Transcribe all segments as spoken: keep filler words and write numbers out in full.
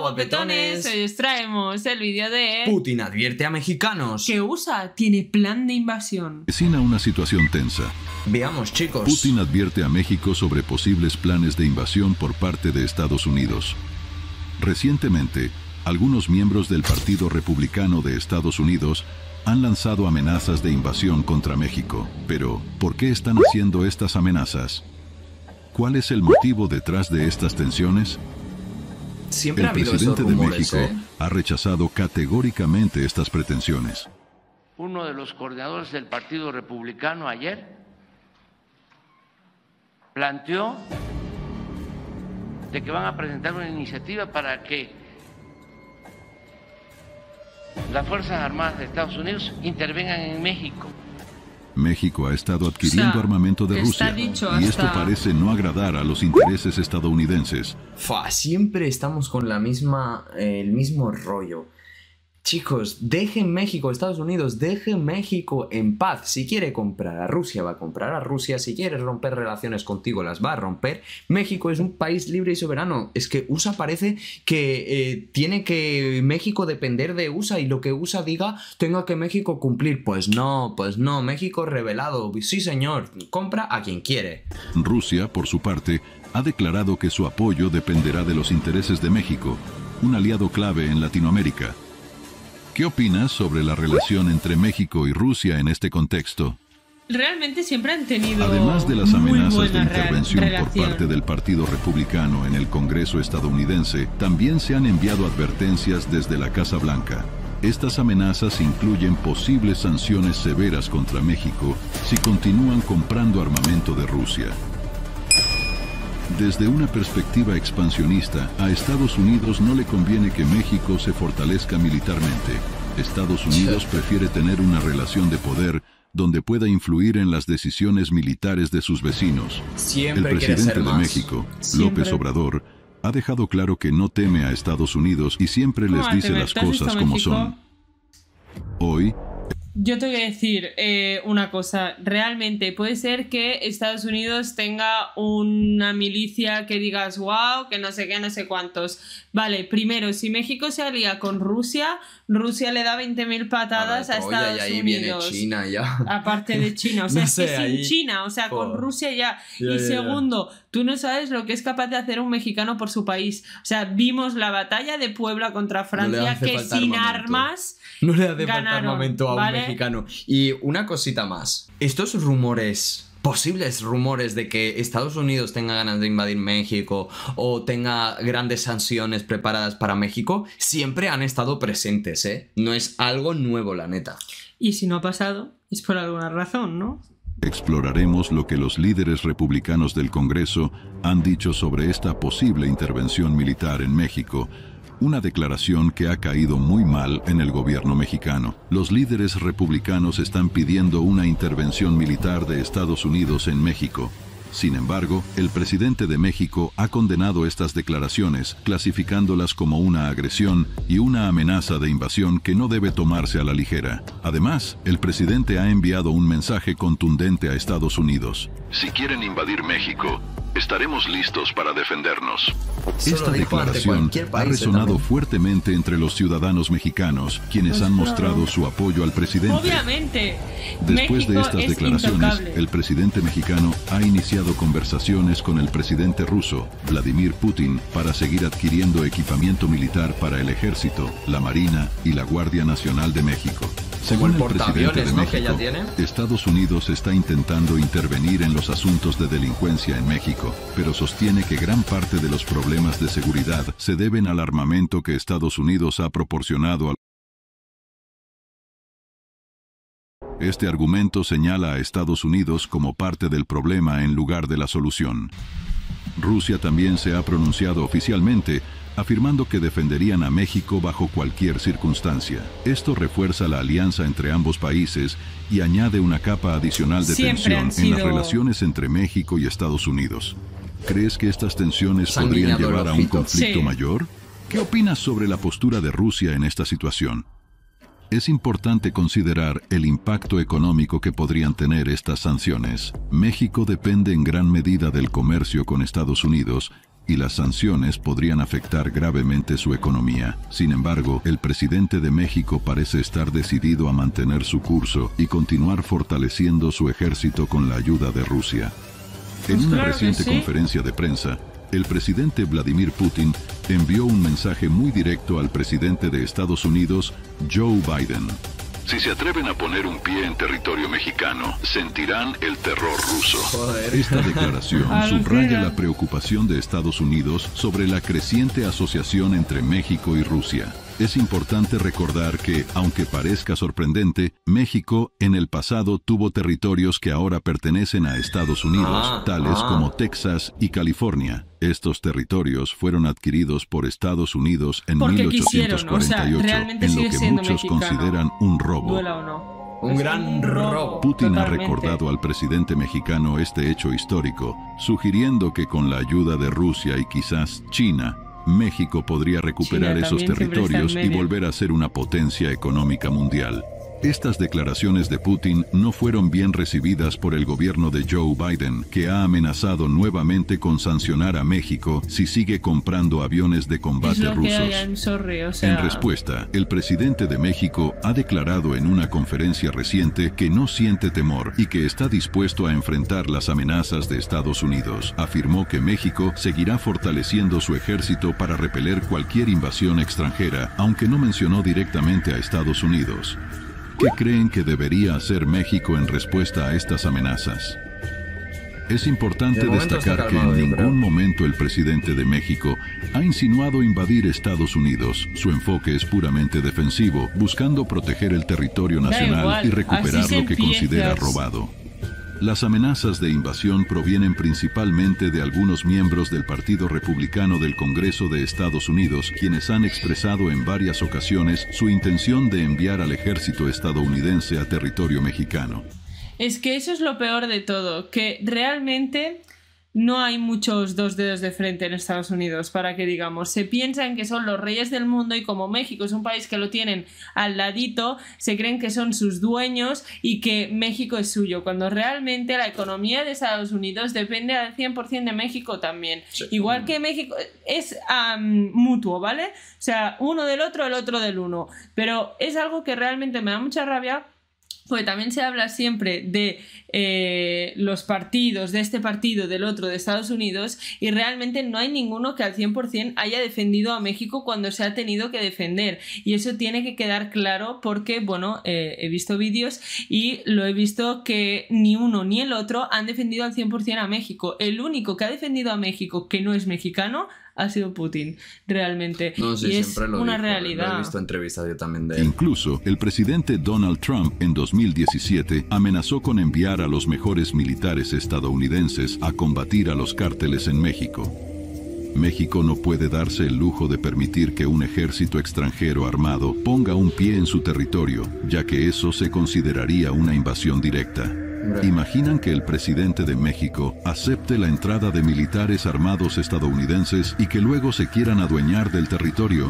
guapetones, hoy os traemos el vídeo de... Putin advierte a mexicanos que U S A tiene plan de invasión. Vecina una situación tensa. Veamos, chicos. Putin advierte a México sobre posibles planes de invasión por parte de Estados Unidos. Recientemente, algunos miembros del Partido Republicano de Estados Unidos han lanzado amenazas de invasión contra México. Pero, ¿por qué están haciendo estas amenazas? ¿Cuál es el motivo detrás de estas tensiones? Siempre El ha habido presidente esos de rumores, México ¿eh? ha rechazado categóricamente estas pretensiones. Uno de los coordinadores del Partido Republicano ayer planteó de que van a presentar una iniciativa para que las Fuerzas Armadas de Estados Unidos intervengan en México. México ha estado adquiriendo O sea, armamento de está Rusia dicho y esto hasta- parece no agradar a los intereses estadounidenses. Fa, siempre estamos con la misma, eh, el mismo rollo. Chicos, dejen México, Estados Unidos, dejen México en paz. Si quiere comprar a Rusia, va a comprar a Rusia. Si quiere romper relaciones contigo, las va a romper. México es un país libre y soberano. Es que U S A parece que eh, tiene que México depender de U S A y lo que U S A diga tenga que México cumplir. Pues no, pues no. México revelado. Sí, señor. Compra a quien quiere. Rusia, por su parte, ha declarado que su apoyo dependerá de los intereses de México, un aliado clave en Latinoamérica. ¿Qué opinas sobre la relación entre México y Rusia en este contexto? Realmente siempre han tenido Además de las muy amenazas de buena re- intervención por relación. parte del Partido Republicano en el Congreso estadounidense, también se han enviado advertencias desde la Casa Blanca. Estas amenazas incluyen posibles sanciones severas contra México si continúan comprando armamento de Rusia. Desde una perspectiva expansionista, a Estados Unidos no le conviene que México se fortalezca militarmente. Estados Unidos prefiere tener una relación de poder donde pueda influir en las decisiones militares de sus vecinos. Siempre El quiere presidente ser de más. México, Siempre. López Obrador, ha dejado claro que no teme a Estados Unidos y siempre ¿Cómo les va a dice temer? las ¿Te has visto cosas como México? son. Hoy, Yo te voy a decir eh, una cosa, realmente puede ser que Estados Unidos tenga una milicia que digas wow, que no sé qué, no sé cuántos. Vale, primero, si México se alía con Rusia, Rusia le da veinte mil patadas a Vale, polla, Estados y ahí Unidos. viene China ya. Aparte de China, o sea, No es sé, que sin ahí- China, o sea, con Joder. Rusia ya. Ya, y ya, ya. segundo, tú no sabes lo que es capaz de hacer un mexicano por su país. O sea, vimos la batalla de Puebla contra Francia, hace que falta sin armamento. armas... No le hace falta Ganaron, armamento a un ¿vale? mexicano. Y una cosita más. Estos rumores, posibles rumores de que Estados Unidos tenga ganas de invadir México o tenga grandes sanciones preparadas para México, siempre han estado presentes, ¿eh? No es algo nuevo, la neta. Y si no ha pasado, es por alguna razón, ¿no? exploraremos lo que los líderes republicanos del Congreso han dicho sobre esta posible intervención militar en México, una declaración que ha caído muy mal en el gobierno mexicano. Los líderes republicanos están pidiendo una intervención militar de Estados Unidos en México. Sin embargo, el presidente de México ha condenado estas declaraciones, clasificándolas como una agresión y una amenaza de invasión que no debe tomarse a la ligera. Además, el presidente ha enviado un mensaje contundente a Estados Unidos. Si quieren invadir México, estaremos listos para defendernos. Esta declaración ha resonado fuertemente entre los ciudadanos mexicanos, quienes han mostrado su apoyo al presidente. Obviamente. Después de México estas es declaraciones, intocable. el presidente mexicano ha iniciado conversaciones con el presidente ruso, Vladimir Putin, para seguir adquiriendo equipamiento militar para el ejército, la marina y la Guardia Nacional de México. Según el presidente de ¿no? que ya México, tiene. Estados Unidos está intentando intervenir en los asuntos de delincuencia en México, pero sostiene que gran parte de los problemas de seguridad se deben al armamento que Estados Unidos ha proporcionado al Este argumento señala a Estados Unidos como parte del problema en lugar de la solución. Rusia también se ha pronunciado oficialmente, afirmando que defenderían a México bajo cualquier circunstancia. Esto refuerza la alianza entre ambos países y añade una capa adicional de Siempre tensión han en sido- las relaciones entre México y Estados Unidos. ¿Crees que estas tensiones Se han podrían guiñado el llevar a un ojito. conflicto Sí. mayor? ¿Qué opinas sobre la postura de Rusia en esta situación? Es importante considerar el impacto económico que podrían tener estas sanciones. México depende en gran medida del comercio con Estados Unidos y las sanciones podrían afectar gravemente su economía. Sin embargo, el presidente de México parece estar decidido a mantener su curso y continuar fortaleciendo su ejército con la ayuda de Rusia. En Pues una claro reciente sí. conferencia de prensa, el presidente Vladimir Putin envió un mensaje muy directo al presidente de Estados Unidos, Joe Biden. Si se atreven a poner un pie en territorio mexicano, sentirán el terror ruso. Joder. Esta declaración Alucina. subraya la preocupación de Estados Unidos sobre la creciente asociación entre México y Rusia. Es importante recordar que, aunque parezca sorprendente, México en el pasado tuvo territorios que ahora pertenecen a Estados Unidos, Ah, tales ah. como Texas y California. Estos territorios fueron adquiridos por Estados Unidos en Porque mil ochocientos quisieron, o sea, cuarenta y ocho, realmente en lo sigue que siendo muchos mexicano. consideran un robo. Duela o no. Un Es gran robo. Putin totalmente. ha recordado al presidente mexicano este hecho histórico, sugiriendo que con la ayuda de Rusia y quizás China, México podría recuperar China esos también siempre está en territorios y medio. volver a ser una potencia económica mundial. Estas declaraciones de Putin no fueron bien recibidas por el gobierno de Joe Biden, que ha amenazado nuevamente con sancionar a México si sigue comprando aviones de Es combate lo que rusos. hay, I'm sorry, o sea... En respuesta, el presidente de México ha declarado en una conferencia reciente que no siente temor y que está dispuesto a enfrentar las amenazas de Estados Unidos. Afirmó que México seguirá fortaleciendo su ejército para repeler cualquier invasión extranjera, aunque no mencionó directamente a Estados Unidos. ¿Qué creen que debería hacer México en respuesta a estas amenazas? Es importante De momento destacar está que calmado, en yo ningún creo. momento el presidente de México ha insinuado invadir Estados Unidos. Su enfoque es puramente defensivo, buscando proteger el territorio Da nacional igual, y recuperar así se lo que considera empiezas. robado. Las amenazas de invasión provienen principalmente de algunos miembros del Partido Republicano del Congreso de Estados Unidos, quienes han expresado en varias ocasiones su intención de enviar al ejército estadounidense a territorio mexicano. Es que eso es lo peor de todo, que realmente no hay muchos dos dedos de frente en Estados Unidos, para que digamos, se piensan que son los reyes del mundo y como México es un país que lo tienen al ladito, se creen que son sus dueños y que México es suyo, cuando realmente la economía de Estados Unidos depende al cien por ciento de México también. Sí. Igual que México es um, mutuo, ¿vale? O sea, uno del otro, el otro del uno. Pero es algo que realmente me da mucha rabia. Porque también se habla siempre de eh, los partidos, de este partido, del otro, de Estados Unidos, y realmente no hay ninguno que al cien por ciento haya defendido a México cuando se ha tenido que defender. Y eso tiene que quedar claro porque, bueno, eh, he visto vídeos y lo he visto que ni uno ni el otro han defendido al cien por ciento a México. El único que ha defendido a México que no es mexicano ha sido Putin, realmente. No, sí, y es siempre lo una dijo, realidad. Lo he visto entrevistas yo también de él. Incluso, el presidente Donald Trump en dos mil diecisiete amenazó con enviar a los mejores militares estadounidenses a combatir a los cárteles en México. México no puede darse el lujo de permitir que un ejército extranjero armado ponga un pie en su territorio, ya que eso se consideraría una invasión directa. ¿Imaginan que el presidente de México acepte la entrada de militares armados estadounidenses y que luego se quieran adueñar del territorio?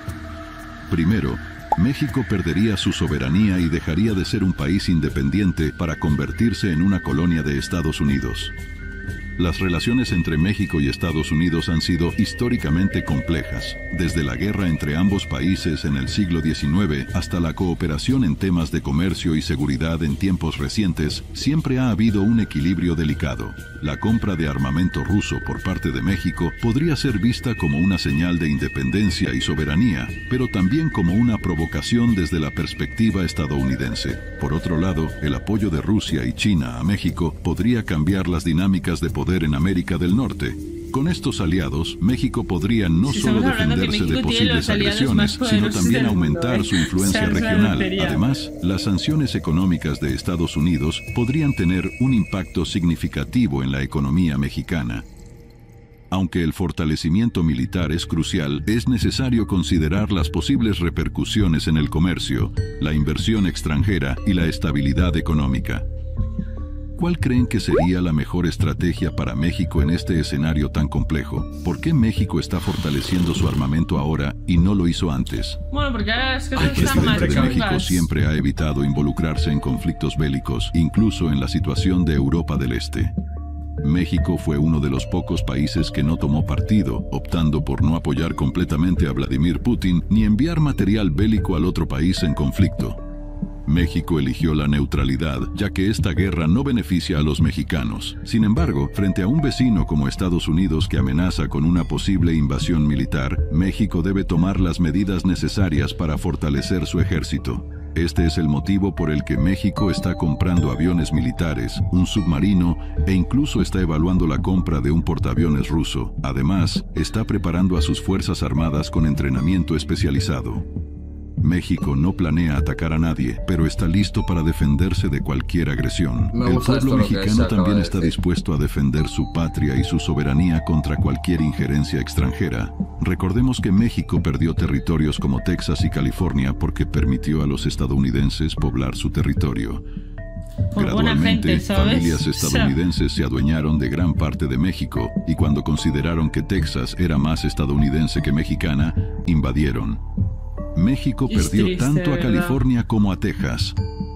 Primero, México perdería su soberanía y dejaría de ser un país independiente para convertirse en una colonia de Estados Unidos. Las relaciones entre México y Estados Unidos han sido históricamente complejas, desde la guerra entre ambos países en el siglo diecinueve hasta la cooperación en temas de comercio y seguridad en tiempos recientes, siempre ha habido un equilibrio delicado. La compra de armamento ruso por parte de México podría ser vista como una señal de independencia y soberanía, pero también como una provocación desde la perspectiva estadounidense. Por otro lado, el apoyo de Rusia y China a México podría cambiar las dinámicas de poder en América del Norte. Con estos aliados, México podría no Si solo estamos hablando que defenderse de México tiene los posibles aliados más agresiones, sino poderosos también del mundo, aumentar ¿eh? su influencia O sea, es una regional. tontería. Además, las sanciones económicas de Estados Unidos podrían tener un impacto significativo en la economía mexicana. Aunque el fortalecimiento militar es crucial, es necesario considerar las posibles repercusiones en el comercio, la inversión extranjera y la estabilidad económica. ¿Cuál creen que sería la mejor estrategia para México en este escenario tan complejo? ¿Por qué México está fortaleciendo su armamento ahora y no lo hizo antes? Bueno, porque ahora las El cosas están más presidente de México chungas. siempre ha evitado involucrarse en conflictos bélicos, incluso en la situación de Europa del Este. México fue uno de los pocos países que no tomó partido, optando por no apoyar completamente a Vladimir Putin ni enviar material bélico al otro país en conflicto. México eligió la neutralidad, ya que esta guerra no beneficia a los mexicanos. Sin embargo, frente a un vecino como Estados Unidos que amenaza con una posible invasión militar, México debe tomar las medidas necesarias para fortalecer su ejército. Este es el motivo por el que México está comprando aviones militares, un submarino e incluso está evaluando la compra de un portaaviones ruso. Además, está preparando a sus fuerzas armadas con entrenamiento especializado. México no planea atacar a nadie, pero está listo para defenderse de cualquier agresión. El pueblo mexicano también está dispuesto a defender su patria y su soberanía contra cualquier injerencia extranjera. Recordemos que México perdió territorios como Texas y California porque permitió a los estadounidenses poblar su territorio. Gradualmente, familias estadounidenses se adueñaron de gran parte de México y cuando consideraron que Texas era más estadounidense que mexicana, invadieron. México perdió triste, tanto a California como a Texas.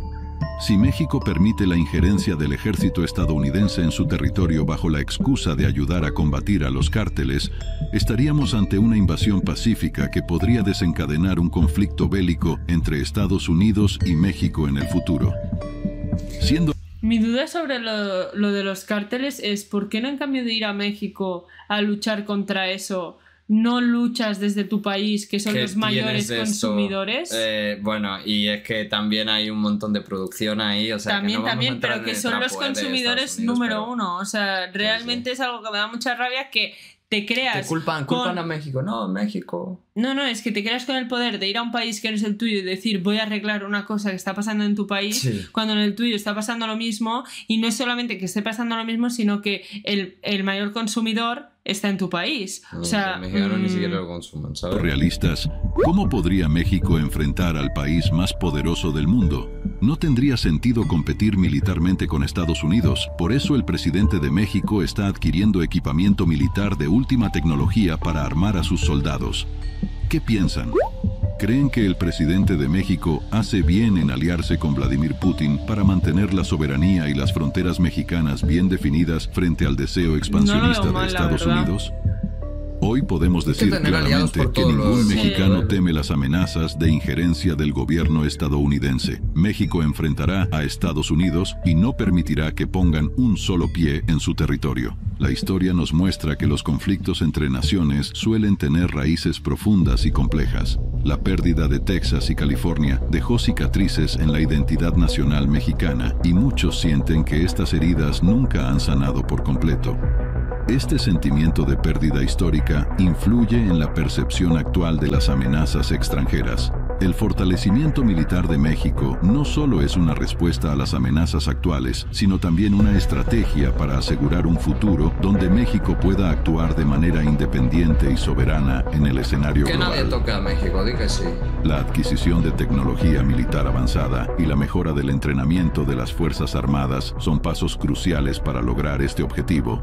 Si México permite la injerencia del ejército estadounidense en su territorio bajo la excusa de ayudar a combatir a los cárteles, estaríamos ante una invasión pacífica que podría desencadenar un conflicto bélico entre Estados Unidos y México en el futuro. Siendo... Mi duda sobre lo, lo de los cárteles es ¿por qué no, en cambio de ir a México a luchar contra eso, no luchas desde tu país, que son los mayores consumidores? Eh, bueno, y es que también hay un montón de producción ahí, o sea, también, que no también, pero que son los consumidores Unidos, número pero... uno, o sea, realmente sí, sí. Es algo que me da mucha rabia que te creas... Te culpan, con... culpan a México, no, México... No, no, es que te creas con el poder de ir a un país que no es el tuyo y decir voy a arreglar una cosa que está pasando en tu país, sí, cuando en el tuyo está pasando lo mismo, y no es solamente que esté pasando lo mismo, sino que el, el mayor consumidor está en tu país. No, o sea, los mexicanos mmm... ni siquiera lo consumen, ¿sabes? Realistas, ¿cómo podría México enfrentar al país más poderoso del mundo? No tendría sentido competir militarmente con Estados Unidos, por eso el presidente de México está adquiriendo equipamiento militar de última tecnología para armar a sus soldados. ¿Qué piensan? ¿Creen que el presidente de México hace bien en aliarse con Vladimir Putin para mantener la soberanía y las fronteras mexicanas bien definidas frente al deseo expansionista no de Estados Unidos? Hoy podemos decir claramente que ningún mexicano sí. teme las amenazas de injerencia del gobierno estadounidense. México enfrentará a Estados Unidos y no permitirá que pongan un solo pie en su territorio. La historia nos muestra que los conflictos entre naciones suelen tener raíces profundas y complejas. La pérdida de Texas y California dejó cicatrices en la identidad nacional mexicana y muchos sienten que estas heridas nunca han sanado por completo. Este sentimiento de pérdida histórica influye en la percepción actual de las amenazas extranjeras. El fortalecimiento militar de México no solo es una respuesta a las amenazas actuales, sino también una estrategia para asegurar un futuro donde México pueda actuar de manera independiente y soberana en el escenario global. Que nadie toque a México, di que sí. La adquisición de tecnología militar avanzada y la mejora del entrenamiento de las Fuerzas Armadas son pasos cruciales para lograr este objetivo.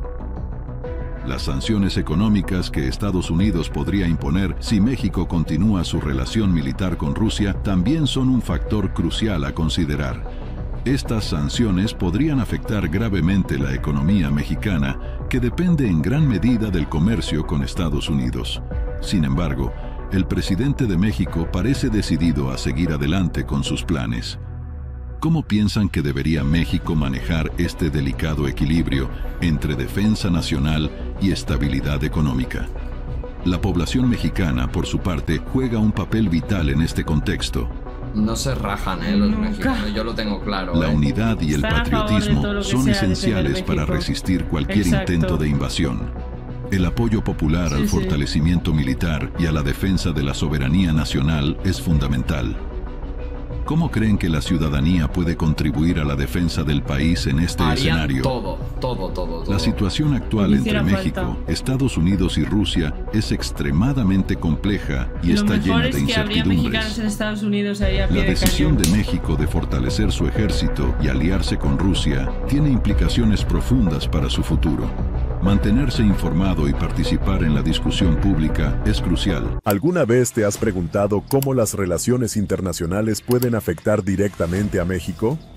Las sanciones económicas que Estados Unidos podría imponer si México continúa su relación militar con Rusia también son un factor crucial a considerar. Estas sanciones podrían afectar gravemente la economía mexicana, que depende en gran medida del comercio con Estados Unidos. Sin embargo, el presidente de México parece decidido a seguir adelante con sus planes. ¿Cómo piensan que debería México manejar este delicado equilibrio entre defensa nacional y estabilidad económica? La población mexicana, por su parte, juega un papel vital en este contexto. No se rajan, ¿eh? Los Nunca. mexicanos, yo lo tengo claro. La ¿eh? unidad y el Están patriotismo son esenciales para México. resistir cualquier Exacto. intento de invasión. El apoyo popular Sí, al sí. fortalecimiento militar y a la defensa de la soberanía nacional es fundamental. ¿Cómo creen que la ciudadanía puede contribuir a la defensa del país en este Harían escenario? todo, todo, todo, todo. La situación actual entre Hiciera México, falta. Estados Unidos y Rusia es extremadamente compleja y Lo está mejor llena es de que habría mexicanos incertidumbres. en Estados Unidos ahí a pie La de decisión cañón. de México de fortalecer su ejército y aliarse con Rusia tiene implicaciones profundas para su futuro. Mantenerse informado y participar en la discusión pública es crucial. ¿Alguna vez te has preguntado cómo las relaciones internacionales pueden afectar directamente a México?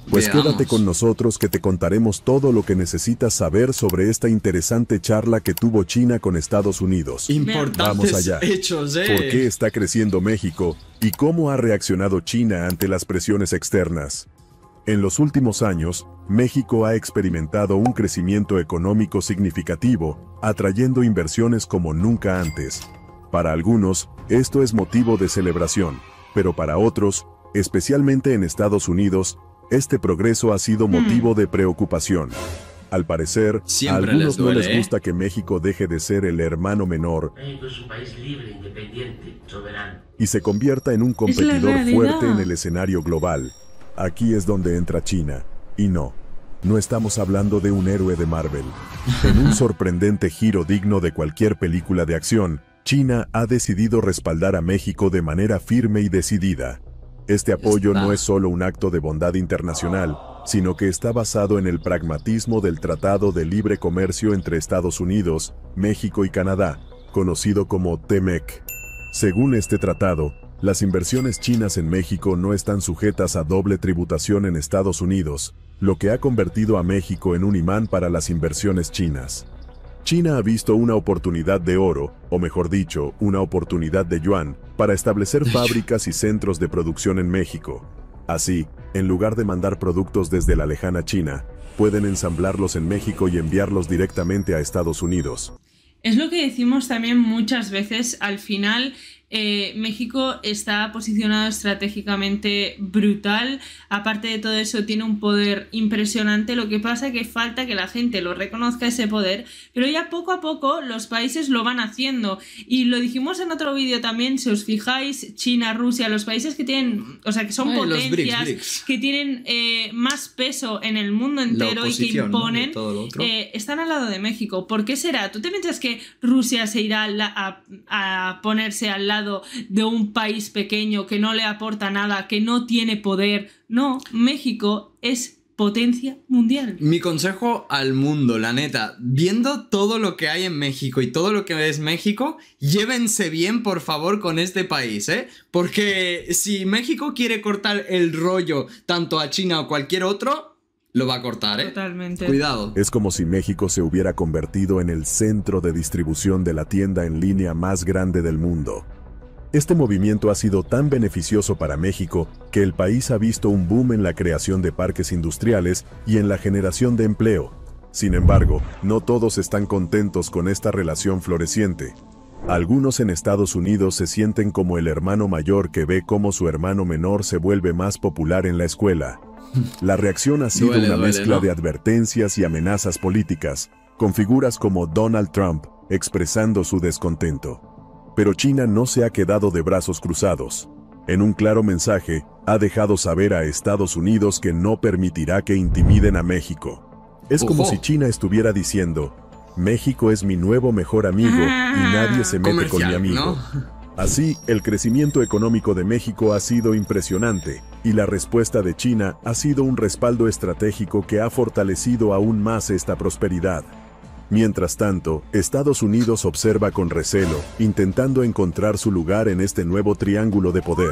Pues Veamos. quédate con nosotros que te contaremos todo lo que necesitas saber sobre esta interesante charla que tuvo China con Estados Unidos. Importantes Vamos allá. hechos, ¿eh? ¿Por qué está creciendo México y cómo ha reaccionado China ante las presiones externas? En los últimos años, México ha experimentado un crecimiento económico significativo, atrayendo inversiones como nunca antes. Para algunos, esto es motivo de celebración, pero para otros, especialmente en Estados Unidos, este progreso ha sido motivo de preocupación. Al parecer, Siempre a algunos les duele, no les ¿eh? gusta que México deje de ser el hermano menor México es un país libre, independiente, soberano. y se convierta en un competidor realidad. fuerte en el escenario global. Aquí es donde entra China. Y no, no estamos hablando de un héroe de Marvel. En un sorprendente giro digno de cualquier película de acción, China ha decidido respaldar a México de manera firme y decidida. Este apoyo Está. no es solo un acto de bondad internacional, sino que está basado en el pragmatismo del Tratado de Libre Comercio entre Estados Unidos, México y Canadá, conocido como T M E C. Según este tratado, las inversiones chinas en México no están sujetas a doble tributación en Estados Unidos, lo que ha convertido a México en un imán para las inversiones chinas. China ha visto una oportunidad de oro, o mejor dicho, una oportunidad de yuan, para establecer fábricas y centros de producción en México. Así, en lugar de mandar productos desde la lejana China, pueden ensamblarlos en México y enviarlos directamente a Estados Unidos. Es lo que decimos también muchas veces, al final eh, México está posicionado estratégicamente brutal, aparte de todo eso tiene un poder impresionante, lo que pasa es que falta que la gente lo reconozca ese poder, pero ya poco a poco los países lo van haciendo y lo dijimos en otro vídeo también, si os fijáis, China, Rusia, los países que tienen, o sea que son Ay, los potencias, BRICS, BRICS. que tienen eh, más peso en el mundo La entero y que oposición, ¿no? imponen, De todo lo otro. eh, están al lado de México. ¿Por qué será? ¿Tú te piensas que Rusia se irá a, la- a- a ponerse al lado de un país pequeño que no le aporta nada, que no tiene poder? No, México es potencia mundial. Mi consejo al mundo, la neta, viendo todo lo que hay en México y todo lo que es México, llévense bien, por favor, con este país, ¿eh? Porque si México quiere cortar el rollo tanto a China o cualquier otro, lo va a cortar, ¿eh? Totalmente. Cuidado. Es como si México se hubiera convertido en el centro de distribución de la tienda en línea más grande del mundo. Este movimiento ha sido tan beneficioso para México que el país ha visto un boom en la creación de parques industriales y en la generación de empleo. Sin embargo, no todos están contentos con esta relación floreciente. Algunos en Estados Unidos se sienten como el hermano mayor que ve cómo su hermano menor se vuelve más popular en la escuela. La reacción ha sido Duele, una duele, mezcla ¿no? de advertencias y amenazas políticas, con figuras como Donald Trump expresando su descontento. Pero China no se ha quedado de brazos cruzados. En un claro mensaje, ha dejado saber a Estados Unidos que no permitirá que intimiden a México. Es como Ojo. si China estuviera diciendo, México es mi nuevo mejor amigo y nadie se mete con mi Comercial, amigo. ¿no? Así, el crecimiento económico de México ha sido impresionante, y la respuesta de China ha sido un respaldo estratégico que ha fortalecido aún más esta prosperidad. Mientras tanto, Estados Unidos observa con recelo, intentando encontrar su lugar en este nuevo triángulo de poder.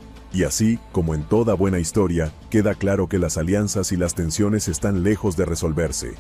Y así, como en toda buena historia, queda claro que las alianzas y las tensiones están lejos de resolverse.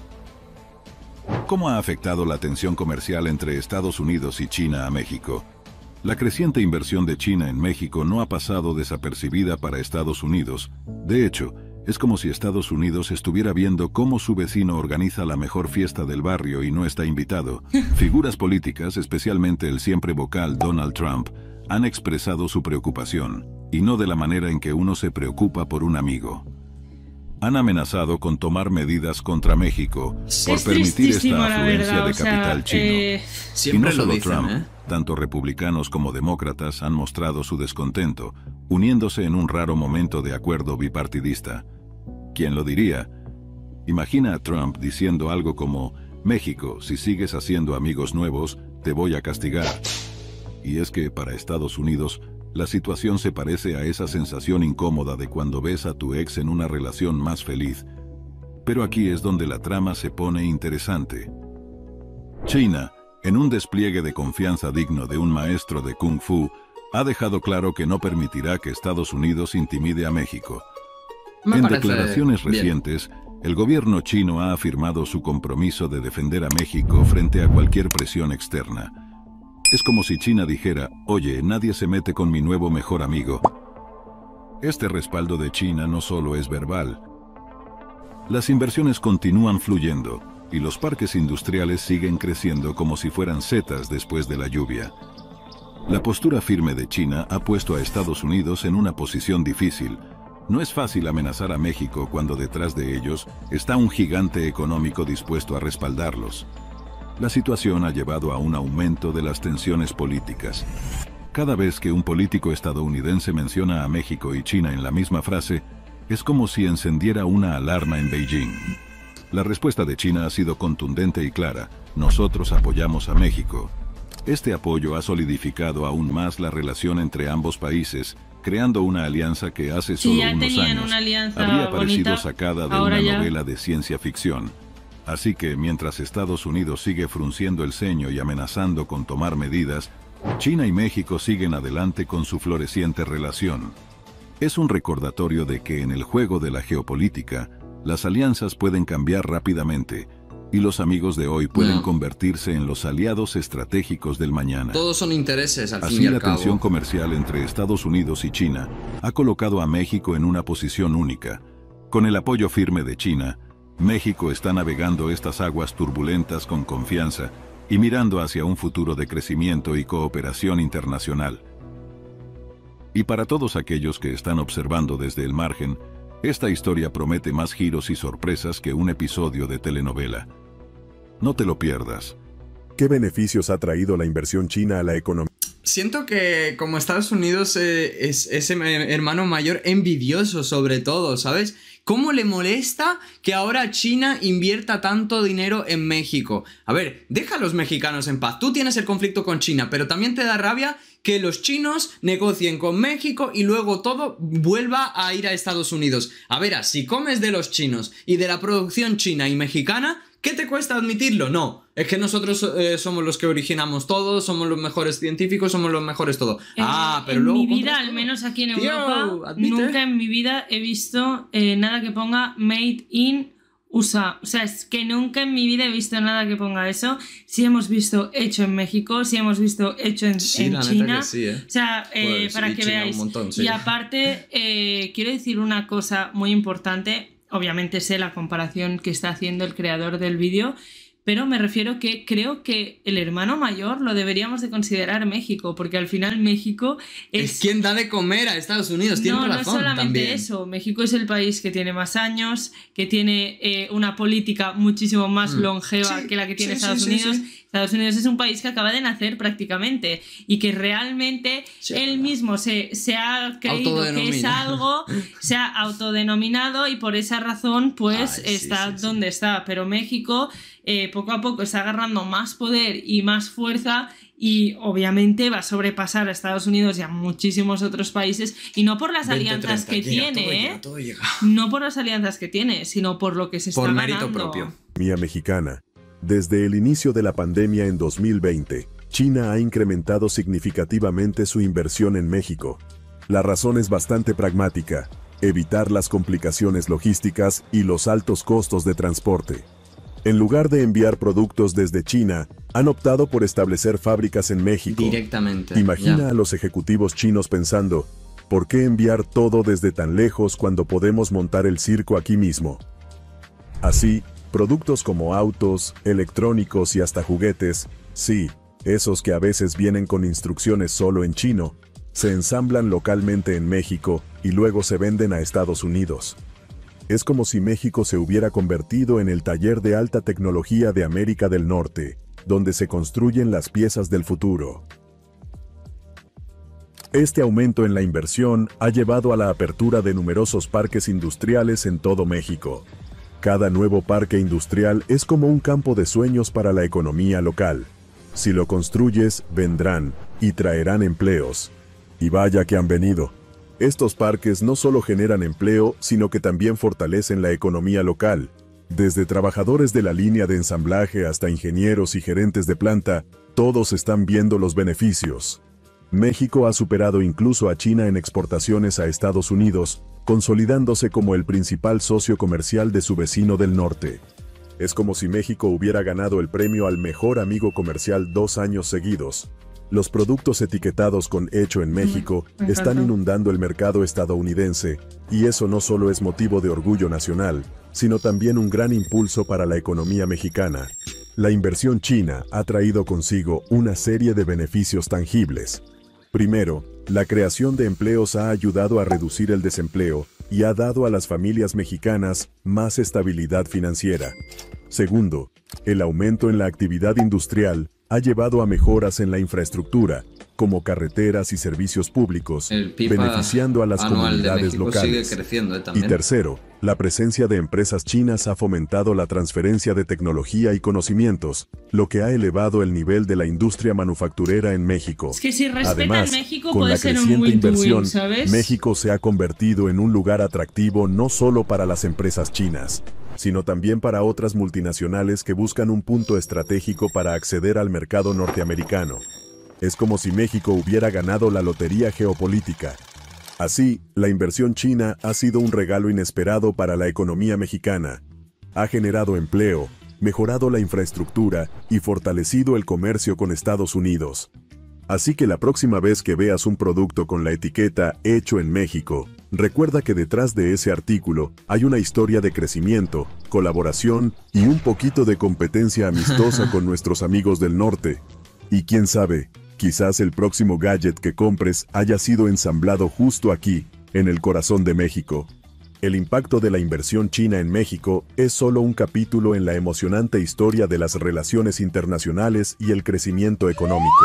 ¿Cómo ha afectado la tensión comercial entre Estados Unidos y China a México? La creciente inversión de China en México no ha pasado desapercibida para Estados Unidos. De hecho, es como si Estados Unidos estuviera viendo cómo su vecino organiza la mejor fiesta del barrio y no está invitado. Figuras políticas, especialmente el siempre vocal Donald Trump, han expresado su preocupación, y no de la manera en que uno se preocupa por un amigo. Han amenazado con tomar medidas contra México por Es permitir tristísimo, esta la afluencia verdad, de o sea, capital chino. eh, Siempre y no lo solo dicen, Trump, ¿eh? tanto republicanos como demócratas han mostrado su descontento, uniéndose en un raro momento de acuerdo bipartidista. ¿Quién lo diría? Imagina a Trump diciendo algo como, México, si sigues haciendo amigos nuevos, te voy a castigar. Y es que para Estados Unidos, la situación se parece a esa sensación incómoda de cuando ves a tu ex en una relación más feliz. Pero aquí es donde la trama se pone interesante. China, en un despliegue de confianza digno de un maestro de Kung Fu, ha dejado claro que no permitirá que Estados Unidos intimide a México. Me En parece declaraciones bien. recientes, el gobierno chino ha afirmado su compromiso de defender a México frente a cualquier presión externa. Es como si China dijera, oye, nadie se mete con mi nuevo mejor amigo. Este respaldo de China no solo es verbal. Las inversiones continúan fluyendo y los parques industriales siguen creciendo como si fueran setas después de la lluvia. La postura firme de China ha puesto a Estados Unidos en una posición difícil. No es fácil amenazar a México cuando detrás de ellos está un gigante económico dispuesto a respaldarlos. La situación ha llevado a un aumento de las tensiones políticas. Cada vez que un político estadounidense menciona a México y China en la misma frase, es como si encendiera una alarma en Beijing. La respuesta de China ha sido contundente y clara: nosotros apoyamos a México. Este apoyo ha solidificado aún más la relación entre ambos países, creando una alianza que hace Si solo ya unos tenían años una alianza habría parecido bonita, sacada de ahora una ya- novela de ciencia ficción. Así que mientras Estados Unidos sigue frunciendo el ceño y amenazando con tomar medidas, China y México siguen adelante con su floreciente relación. Es un recordatorio de que en el juego de la geopolítica, las alianzas pueden cambiar rápidamente, y los amigos de hoy pueden No. convertirse en los aliados estratégicos del mañana. Todos son intereses, al fin Así, y al la tensión cabo. comercial entre Estados Unidos y China ha colocado a México en una posición única. Con el apoyo firme de China, México está navegando estas aguas turbulentas con confianza y mirando hacia un futuro de crecimiento y cooperación internacional. Y para todos aquellos que están observando desde el margen, esta historia promete más giros y sorpresas que un episodio de telenovela. No te lo pierdas. ¿Qué beneficios ha traído la inversión china a la economía? Siento que como Estados Unidos eh, es ese hermano mayor envidioso sobre todo, ¿sabes? ¿Cómo le molesta que ahora China invierta tanto dinero en México? A ver, deja a los mexicanos en paz. Tú tienes el conflicto con China, pero también te da rabia que los chinos negocien con México y luego todo vuelva a ir a Estados Unidos. A ver, si comes de los chinos y de la producción china y mexicana, ¿qué te cuesta admitirlo? No, es que nosotros eh, somos los que originamos todo, somos los mejores científicos, somos los mejores todo. Eh, ah, pero en luego... mi vida, compras al todo. menos aquí en Tío, Europa, admite. nunca en mi vida he visto eh, nada que ponga Made in U S A. O sea, es que nunca en mi vida he visto nada que ponga eso. Sí hemos visto hecho en México, sí hemos visto hecho en, Sí, en la neta China. que sí, ¿eh? O sea, eh, Pues, para y que China veáis. un montón, sí. Y aparte, eh, quiero decir una cosa muy importante. Obviamente sé la comparación que está haciendo el creador del vídeo, pero me refiero que creo que el hermano mayor lo deberíamos de considerar México, porque al final México Es es... quien da de comer a Estados Unidos, tienes no, no razón solamente también. eso, México es el país que tiene más años, que tiene eh, una política muchísimo más Mm. longeva Sí, que la que tiene sí, sí, Estados sí, Unidos. sí. Estados Unidos es un país que acaba de nacer prácticamente y que realmente Sí, él verdad. mismo se, se ha creído que es Autodenomina. algo, se ha autodenominado y por esa razón pues Ay, sí, está sí, sí. donde está. Pero México eh, poco a poco está agarrando más poder y más fuerza y obviamente va a sobrepasar a Estados Unidos y a muchísimos otros países, y no por las veinte, alianzas treinta, que llega, todo tiene, llega, ¿eh? todo llega. No por las alianzas que tiene, sino por lo que se está Por mérito ganando. propio. economía mexicana. Desde el inicio de la pandemia en dos mil veinte, China ha incrementado significativamente su inversión en México. La razón es bastante pragmática: evitar las complicaciones logísticas y los altos costos de transporte. En lugar de enviar productos desde China, han optado por establecer fábricas en México. Directamente. Imagina ya. a los ejecutivos chinos pensando, ¿por qué enviar todo desde tan lejos cuando podemos montar el circo aquí mismo? Así, productos como autos, electrónicos y hasta juguetes, sí, esos que a veces vienen con instrucciones solo en chino, se ensamblan localmente en México y luego se venden a Estados Unidos. Es como si México se hubiera convertido en el taller de alta tecnología de América del Norte, donde se construyen las piezas del futuro. Este aumento en la inversión ha llevado a la apertura de numerosos parques industriales en todo México. Cada nuevo parque industrial es como un campo de sueños para la economía local. Si lo construyes, vendrán y traerán empleos. Y vaya que han venido. Estos parques no solo generan empleo, sino que también fortalecen la economía local. Desde trabajadores de la línea de ensamblaje hasta ingenieros y gerentes de planta, todos están viendo los beneficios. México ha superado incluso a China en exportaciones a Estados Unidos, consolidándose como el principal socio comercial de su vecino del norte. Es como si México hubiera ganado el premio al mejor amigo comercial dos años seguidos. Los productos etiquetados con Hecho en México están inundando el mercado estadounidense, y eso no solo es motivo de orgullo nacional, sino también un gran impulso para la economía mexicana. La inversión china ha traído consigo una serie de beneficios tangibles. Primero, la creación de empleos ha ayudado a reducir el desempleo y ha dado a las familias mexicanas más estabilidad financiera. Segundo, el aumento en la actividad industrial ha llevado a mejoras en la infraestructura, como carreteras y servicios públicos, beneficiando a las comunidades locales. Sigue creciendo, ¿eh? Y tercero, la presencia de empresas chinas ha fomentado la transferencia de tecnología y conocimientos, lo que ha elevado el nivel de la industria manufacturera en México. Es que si respeta Además, México con puede la ser un creciente win to win, inversión, ¿sabes? México se ha convertido en un lugar atractivo no solo para las empresas chinas, sino también para otras multinacionales que buscan un punto estratégico para acceder al mercado norteamericano. Es como si México hubiera ganado la lotería geopolítica. Así, la inversión china ha sido un regalo inesperado para la economía mexicana. Ha generado empleo, mejorado la infraestructura y fortalecido el comercio con Estados Unidos. Así que la próxima vez que veas un producto con la etiqueta Hecho en México, recuerda que detrás de ese artículo hay una historia de crecimiento, colaboración y un poquito de competencia amistosa con nuestros amigos del norte. Y quién sabe, quizás el próximo gadget que compres haya sido ensamblado justo aquí, en el corazón de México. El impacto de la inversión china en México es solo un capítulo en la emocionante historia de las relaciones internacionales y el crecimiento económico.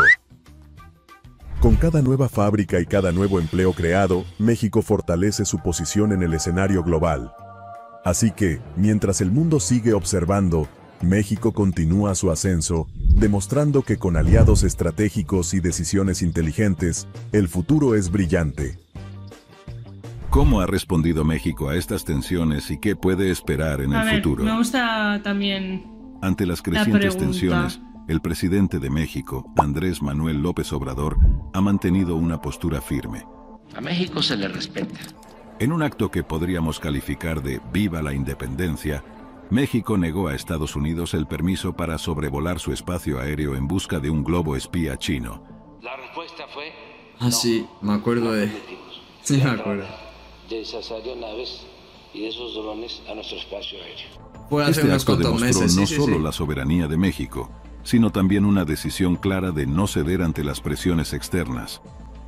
Con cada nueva fábrica y cada nuevo empleo creado, México fortalece su posición en el escenario global. Así que, mientras el mundo sigue observando, México continúa su ascenso, demostrando que con aliados estratégicos y decisiones inteligentes, el futuro es brillante. ¿Cómo ha respondido México a estas tensiones y qué puede esperar en A el ver, futuro? me gusta también Ante las la crecientes pregunta. tensiones, el presidente de México, Andrés Manuel López Obrador, ha mantenido una postura firme. A México se le respeta. En un acto que podríamos calificar de Viva la Independencia, México negó a Estados Unidos el permiso para sobrevolar su espacio aéreo en busca de un globo espía chino. La respuesta fue... Ah, sí, me acuerdo de... Sí, me acuerdo. De esas aeronaves y de esos drones a nuestro espacio aéreo. Fue hace Este unos acto cuantos demostró meses, no sí, sí, solo sí. la soberanía de México, sino también una decisión clara de no ceder ante las presiones externas.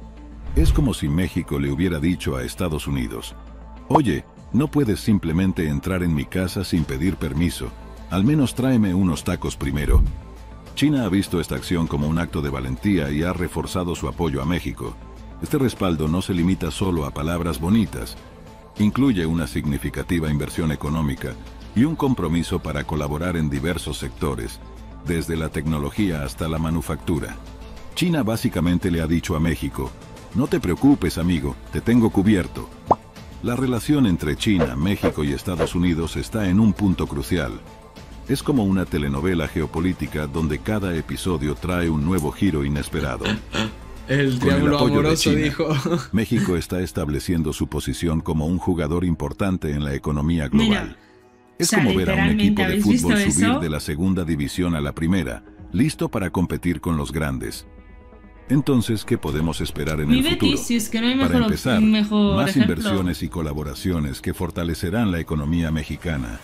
Es como si México le hubiera dicho a Estados Unidos: oye, no puedes simplemente entrar en mi casa sin pedir permiso, al menos tráeme unos tacos primero. China ha visto esta acción como un acto de valentía y ha reforzado su apoyo a México. Este respaldo no se limita solo a palabras bonitas, incluye una significativa inversión económica y un compromiso para colaborar en diversos sectores, desde la tecnología hasta la manufactura. China básicamente le ha dicho a México: no te preocupes, amigo, te tengo cubierto. La relación entre China, México y Estados Unidos está en un punto crucial. Es como una telenovela geopolítica donde cada episodio trae un nuevo giro inesperado. El Con el triángulo apoyo de amoroso, China, dijo. México está estableciendo su posición como un jugador importante en la economía global. Mira, es o sea, como ver a un literalmente, equipo de ¿habéis fútbol visto subir eso? de la segunda división a la primera, listo para competir con los grandes. Entonces, ¿qué podemos esperar en Mi el futuro? Betis, si es que no hay Para mejor, empezar, mejor más ejemplo. inversiones y colaboraciones que fortalecerán la economía mexicana.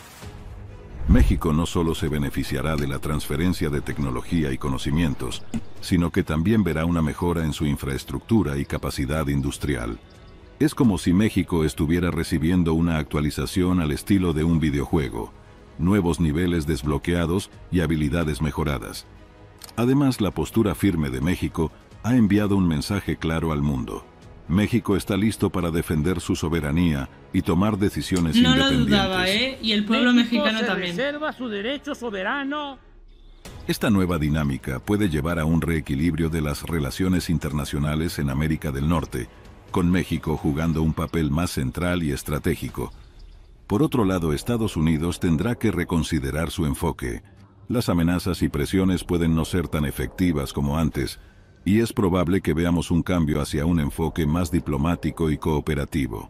México no solo se beneficiará de la transferencia de tecnología y conocimientos, sino que también verá una mejora en su infraestructura y capacidad industrial. Es como si México estuviera recibiendo una actualización al estilo de un videojuego, nuevos niveles desbloqueados y habilidades mejoradas. Además, la postura firme de México ha enviado un mensaje claro al mundo. México está listo para defender su soberanía y tomar decisiones No lo independientes. dudaba, ¿eh? Y el pueblo México mexicano se también. reserva su derecho soberano. Esta nueva dinámica puede llevar a un reequilibrio de las relaciones internacionales en América del Norte, con México jugando un papel más central y estratégico. Por otro lado, Estados Unidos tendrá que reconsiderar su enfoque. Las amenazas y presiones pueden no ser tan efectivas como antes, y es probable que veamos un cambio hacia un enfoque más diplomático y cooperativo.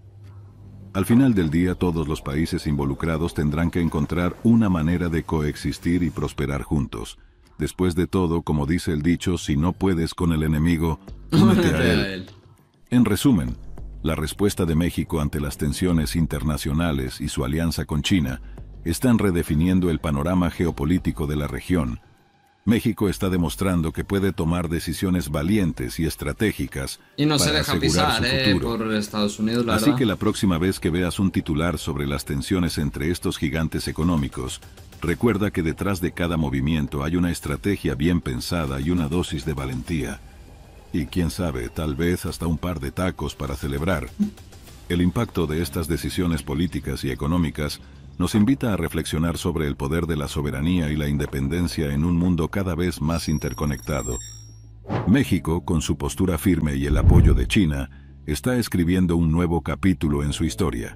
Al final del día, todos los países involucrados tendrán que encontrar una manera de coexistir y prosperar juntos. Después de todo, como dice el dicho, si no puedes con el enemigo, únete a él. En resumen, la respuesta de México ante las tensiones internacionales y su alianza con China están redefiniendo el panorama geopolítico de la región. México está demostrando que puede tomar decisiones valientes y estratégicas y no para se deja asegurar pisar su eh, futuro. por Estados Unidos, la Así verdad. que la próxima vez que veas un titular sobre las tensiones entre estos gigantes económicos, recuerda que detrás de cada movimiento hay una estrategia bien pensada y una dosis de valentía. Y quién sabe, tal vez hasta un par de tacos para celebrar. El impacto de estas decisiones políticas y económicas nos invita a reflexionar sobre el poder de la soberanía y la independencia en un mundo cada vez más interconectado. México, con su postura firme y el apoyo de China, está escribiendo un nuevo capítulo en su historia.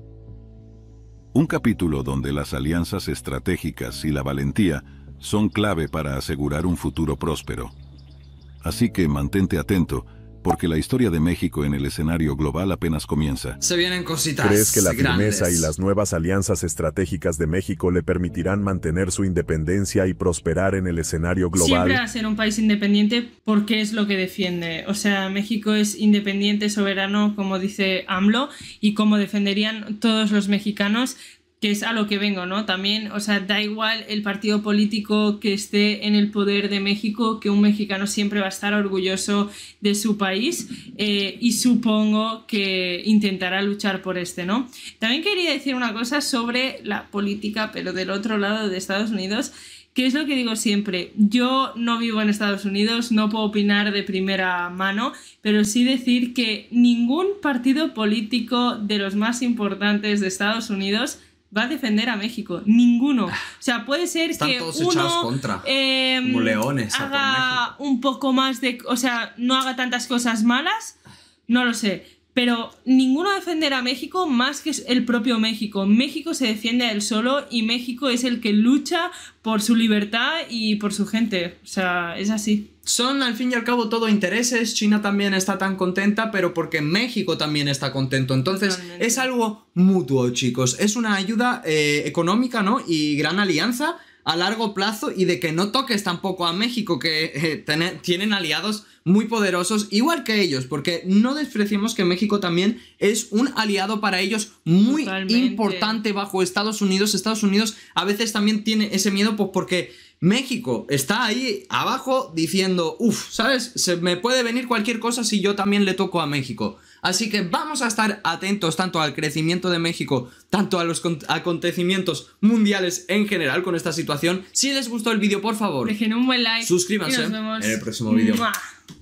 Un capítulo donde las alianzas estratégicas y la valentía son clave para asegurar un futuro próspero. Así que mantente atento, porque la historia de México en el escenario global apenas comienza. Se vienen cositas ¿Crees que la grandes. firmeza y las nuevas alianzas estratégicas de México le permitirán mantener su independencia y prosperar en el escenario global? Siempre va a ser un país independiente porque es lo que defiende. O sea, México es independiente, soberano, como dice AMLO, y como defenderían todos los mexicanos, que es a lo que vengo, ¿no? También, o sea, da igual el partido político que esté en el poder de México, que un mexicano siempre va a estar orgulloso de su país eh, y supongo que intentará luchar por este, ¿no? También quería decir una cosa sobre la política, pero del otro lado de Estados Unidos, que es lo que digo siempre. Yo no vivo en Estados Unidos, no puedo opinar de primera mano, pero sí decir que ningún partido político de los más importantes de Estados Unidos va a defender a México, ninguno. O sea, puede ser Están que todos echados uno contra, eh, como leones a por haga México. un poco más de... O sea, no haga tantas cosas malas, no lo sé. Pero ninguno defenderá a México más que el propio México. México se defiende a él solo y México es el que lucha por su libertad y por su gente. O sea, es así. Son al fin y al cabo todo intereses. China también está tan contenta, pero porque México también está contento. Entonces Totalmente. es algo mutuo, chicos. Es una ayuda eh, económica, ¿no? Y gran alianza a largo plazo, y de que no toques tampoco a México, que eh, ten- tienen aliados muy poderosos igual que ellos, porque no despreciemos que México también es un aliado para ellos muy Totalmente. importante bajo Estados Unidos. Estados Unidos a veces también tiene ese miedo, pues porque México está ahí abajo diciendo, uff, ¿sabes? Se me puede venir cualquier cosa si yo también le toco a México. Así que vamos a estar atentos tanto al crecimiento de México, tanto a los con- acontecimientos mundiales en general con esta situación. Si les gustó el vídeo, por favor, Dejen un buen like. suscríbanse y nos vemos. en el próximo vídeo. ¡Mua!